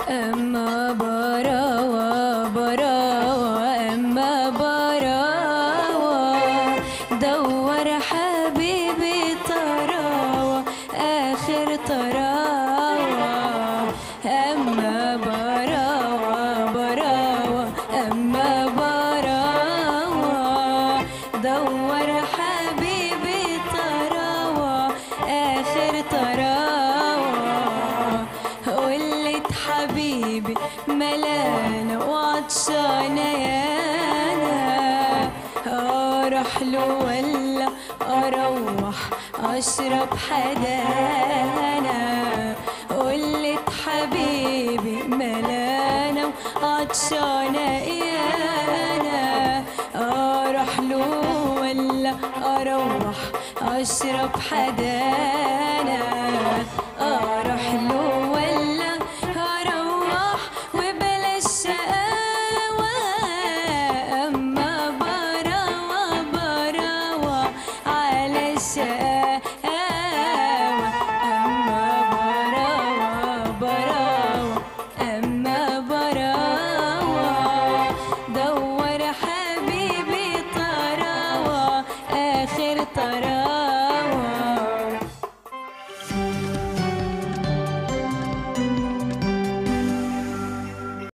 أما براوة براوة أما براوة دور حبيبي طراوة آخر طراوة. أما براوة براوة أما براوة دور حبيبي طراوة آخر طراوة. قلت حبيبي ملانة وعطشانة يانا أروح له ولا أروح أشرب حدانا. قلت حبيبي ملانة وعطشانة يانا أروح له ولا أروح أشرب حدانا. أروح له ولا أروح وبلاش شقاوة. أما براوة براوة على الشقاوة. أما براوة براوة أما براوة دور حبيبي طراوة آخر طراوة.